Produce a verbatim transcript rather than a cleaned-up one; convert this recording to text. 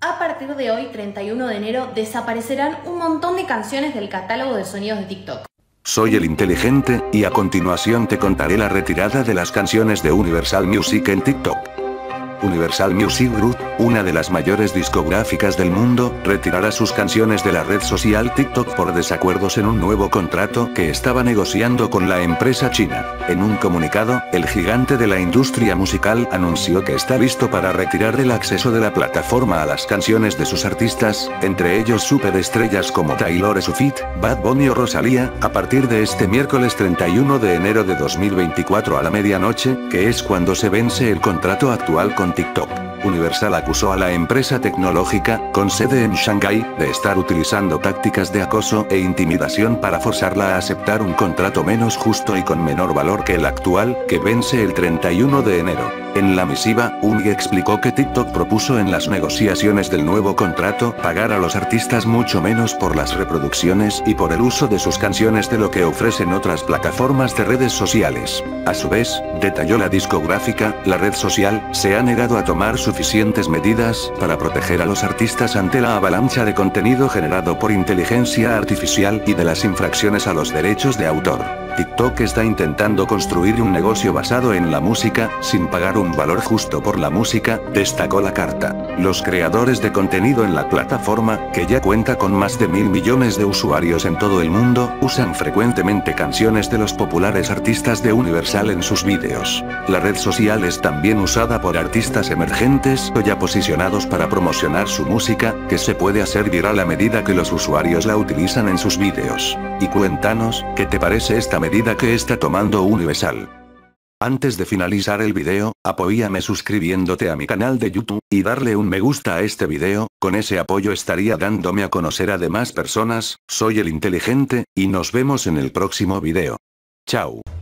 A partir de hoy, treinta y uno de enero, desaparecerán un montón de canciones del catálogo de sonidos de TikTok. Soy el inteligente, y a continuación te contaré la retirada de las canciones de Universal Music en TikTok. Universal Music Group, una de las mayores discográficas del mundo, retirará sus canciones de la red social TikTok por desacuerdos en un nuevo contrato que estaba negociando con la empresa china. En un comunicado, el gigante de la industria musical anunció que está listo para retirar el acceso de la plataforma a las canciones de sus artistas, entre ellos superestrellas como Taylor Swift, Bad Bunny o Rosalía, a partir de este miércoles treinta y uno de enero de dos mil veinticuatro a la medianoche, que es cuando se vence el contrato actual con TikTok. Universal acusó a la empresa tecnológica, con sede en Shanghái, de estar utilizando tácticas de acoso e intimidación para forzarla a aceptar un contrato menos justo y con menor valor que el actual, que vence el treinta y uno de enero. En la misiva, Uni explicó que TikTok propuso en las negociaciones del nuevo contrato pagar a los artistas mucho menos por las reproducciones y por el uso de sus canciones de lo que ofrecen otras plataformas de redes sociales. A su vez, detalló la discográfica, la red social se ha negado a tomar suficientes medidas para proteger a los artistas ante la avalancha de contenido generado por inteligencia artificial y de las infracciones a los derechos de autor. TikTok está intentando construir un negocio basado en la música, sin pagar un valor justo por la música, destacó la carta. Los creadores de contenido en la plataforma, que ya cuenta con más de mil millones de usuarios en todo el mundo, usan frecuentemente canciones de los populares artistas de Universal en sus vídeos. La red social es también usada por artistas emergentes o ya posicionados para promocionar su música, que se puede hacer viral a medida que los usuarios la utilizan en sus vídeos. Y cuéntanos, ¿qué te parece esta medida que está tomando Universal? Antes de finalizar el video, apóyame suscribiéndote a mi canal de YouTube, y darle un me gusta a este video, con ese apoyo estaría dándome a conocer a demás personas. Soy el inteligente, y nos vemos en el próximo video. Chao.